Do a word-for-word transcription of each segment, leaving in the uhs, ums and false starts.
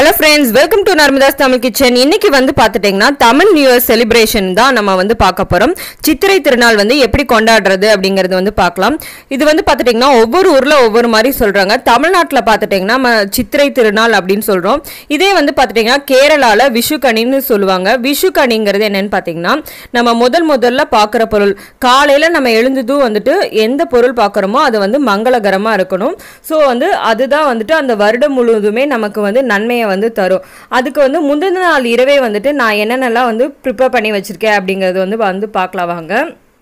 Hello friends, welcome to Narmada's Tamil Kitchen. இன்னைக்கு வந்து பாத்துட்டீங்கன்னா தமிழ் நியூ இயர் செலிப்ரேஷன் தான் நம்ம வந்து பார்க்க போறோம். சித்திரை திருநாள் வந்து எப்படி கொண்டாடுறது அப்படிங்கறது வந்து பார்க்கலாம். இது வந்து பாத்துட்டீங்கன்னா ஒவ்வொரு ஊர்ல ஒவ்வொரு மாதிரி சொல்றாங்க. தமிழ்நாட்டுல பாத்துட்டீங்கன்னா நம்ம சித்திரை திருநாள் அப்படினு சொல்றோம். இதே வந்து பாத்துட்டீங்கன்னா கேரளால vishukaniன்னு சொல்லுவாங்க. vishukaniங்கிறது என்னன்னு பாத்தீங்கன்னா நம்ம முதல் முதல்ல பார்க்குற பொருள். காலையில நம்ம எழுந்ததும் வந்துட்டு எந்த பொருள் பார்க்கறோமோ அது வந்து மங்களகரமா இருக்கணும். சோ வந்து அதுதான் வந்துட்டு அந்த வருடம் முழுவதுமே நமக்கு வந்து நன்மையை வந்து தரும். அதுக்கு வந்து முந்தின நாள் இரவே வந்துட்டு நான் என்னென்னலாம் வந்து ப்ரிப்பேர் பண்ணி வச்சிருக்கேன் அப்படிங்கிறது வந்து வந்து பார்க்கலாம் வாங்க.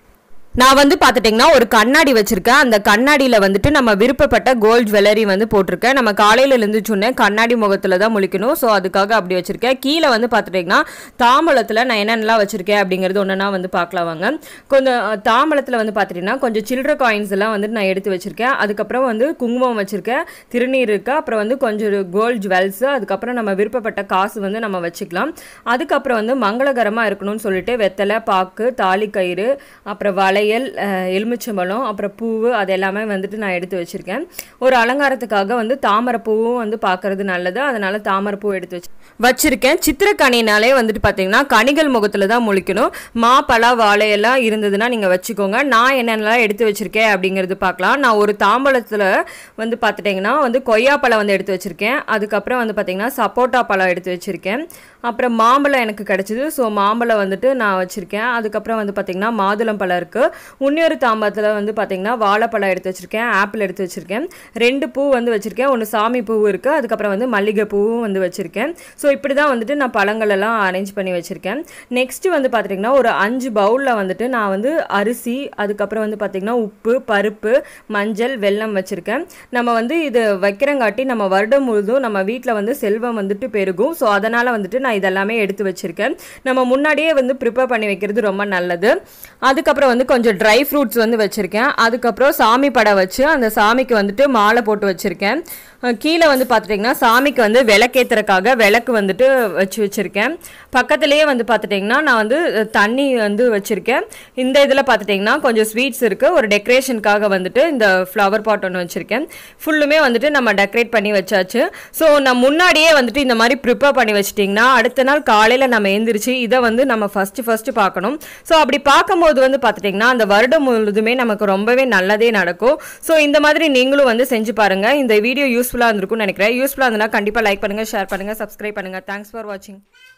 நான் வந்து பாத்துட்டீங்கன்னா ஒரு கண்ணாடி வச்சிருக்கேன். அந்த கண்ணாடியில வந்துட்டு நம்ம விருப்பப்பட்ட கோல்ட் ஜுவல்லரி வந்து போட்டிருக்கேன். நம்ம காலையில எழுந்துச்சுன்னே கண்ணாடி முகத்துல தான் முழிக்கணும். ஸோ அதுக்காக அப்படி வச்சிருக்கேன். கீழே வந்து பாத்துட்டீங்கன்னா தாம்பலத்துல நான் என்னென்னலாம் வச்சிருக்கேன் அப்படிங்கிறது ஒன்றுனா வந்து பார்க்கலாம் வாங்க. கொஞ்சம் தாம்பலத்துல வந்து பாத்துட்டீங்கன்னா கொஞ்சம் சில்லற காயின்ஸ் எல்லாம் வந்துட்டு நான் எடுத்து வச்சிருக்கேன். அதுக்கப்புறம் வந்து குங்குமம் வச்சிருக்கேன், திருநீர் இருக்கு, அப்புறம் வந்து கொஞ்சம் கோல்ட் ஜுவல்ஸ், அதுக்கப்புறம் நம்ம விருப்பப்பட்ட காசு வந்து நம்ம வச்சுக்கலாம். அதுக்கப்புறம் வந்து மங்களகரமா இருக்கணும்னு சொல்லிட்டு வெத்தலை, பாக்கு, தாலி கயிறு, அப்புறம் வளை, எலுமிச்சம்பழம், அப்புறம் பூவு, அது எல்லாமே வந்துட்டு நான் எடுத்து வச்சிருக்கேன். ஒரு அலங்காரத்துக்காக வந்து தாமரை பூவும் வந்து பார்க்கறது நல்லது, அதனால தாமரை பூ எடுத்து வச்சு வச்சிருக்கேன். சித்திரக்கனினாலே வந்துட்டு பார்த்தீங்கன்னா கனிகள் முகத்துல தான் முழிக்கணும். மா, பலா, வாழை எல்லாம் இருந்ததுன்னா நீங்க வச்சுக்கோங்க. நான் என்னென்னலாம் எடுத்து வச்சிருக்கேன் அப்படிங்கிறது பார்க்கலாம். நான் ஒரு தாம்பலத்துல வந்து பார்த்துட்டீங்கன்னா வந்து கொய்யாப்பழம் வந்து எடுத்து வச்சிருக்கேன். அதுக்கப்புறம் வந்து பார்த்தீங்கன்னா சப்போட்டா பழம் எடுத்து வச்சிருக்கேன். அப்புறம் மாம்பழம் எனக்கு கிடைச்சிது. ஸோ மாம்பழம் வந்துட்டு நான் வச்சிருக்கேன். அதுக்கப்புறம் வந்து பார்த்தீங்கன்னா மாதுளம் பழம் இருக்கு. இன்னொரு தாம்பத்தில் வந்து பார்த்தீங்கன்னா வாழைப்பழம் எடுத்து வச்சிருக்கேன், ஆப்பிள் எடுத்து வச்சிருக்கேன், ரெண்டு பூ வந்து வச்சிருக்கேன், ஒன்று சாமி பூ இருக்கு, அதுக்கப்புறம் வந்து மல்லிகை பூவும் வந்து வச்சிருக்கேன். ஸோ இப்படி தான் வந்துட்டு நான் பழங்கள் எல்லாம் அரேஞ்ச் பண்ணி வச்சிருக்கேன். நெக்ஸ்ட் வந்து பார்த்தீங்கன்னா ஒரு அஞ்சு பவுலில் வந்துட்டு நான் வந்து அரிசி, அதுக்கப்புறம் வந்து பார்த்தீங்கன்னா உப்பு, பருப்பு, மஞ்சள், வெல்லம் வச்சிருக்கேன். நம்ம வந்து இது வைக்கிறங்காட்டி நம்ம வருடம் முழுதும் நம்ம வீட்டில் வந்து செல்வம் வந்துட்டு பெருகும். ஸோ அதனால வந்துட்டு நான் இதெல்லாமே எடுத்து வச்சிருக்கேன். நம்ம முன்னாடியே வந்து ப்ரிப்பேர் பண்ணி வைக்கிறது ரொம்ப நல்லது. அதுக்கப்புறம் வந்து கொஞ்சம் ட்ரை ஃப்ரூட்ஸ் வந்து வச்சிருக்கேன். அதுக்கப்புறம் சாமி படம் வச்சு அந்த சாமிக்கு வந்துட்டு மாலை போட்டு வச்சிருக்கேன். கீழே வந்து பார்த்துட்டிங்கன்னா சாமிக்கு வந்து விளக்கேற்றுறதுக்காக விளக்கு வந்துட்டு வச்சு வச்சுருக்கேன். பக்கத்துலேயே வந்து பார்த்துட்டிங்கன்னா நான் வந்து தண்ணி வந்து வச்சுருக்கேன். இந்த இதில் பார்த்துட்டிங்கன்னா கொஞ்சம் ஸ்வீட்ஸ் இருக்குது. ஒரு டெக்கரேஷனுக்காக வந்துட்டு இந்த ஃப்ளவர் பாட் ஒன்று வச்சுருக்கேன். ஃபுல்லுமே வந்துட்டு நம்ம டெக்கரேட் பண்ணி வச்சாச்சு. ஸோ நான் முன்னாடியே வந்துட்டு இந்த மாதிரி ப்ரிப்பேர் பண்ணி வச்சிட்டிங்கன்னா அடுத்த நாள் காலையில் நம்ம எழுந்திரிச்சு இதை வந்து நம்ம ஃபஸ்ட்டு ஃபஸ்ட்டு பார்க்கணும். ஸோ அப்படி பார்க்கும்போது வந்து பார்த்துட்டிங்கன்னா அந்த வருடம் முழுதுமே நமக்கு ரொம்பவே நல்லதே நடக்கும். ஸோ இந்த மாதிரி நீங்களும் வந்து செஞ்சு பாருங்கள். இந்த வீடியோ யூஸ் யூஸ்ஃபுல்லாக இருந்திருக்கும்னு நினைக்கிறேன். யூஸ்ஃபுல்லாக இருந்தால் கண்டிப்பாக லைக் பண்ணுங்கள், ஷேர் பண்ணுங்கள், சப்ஸ்கிரைப் பண்ணுங்கள். தேங்க்ஸ் ஃபார் வாட்சிங்.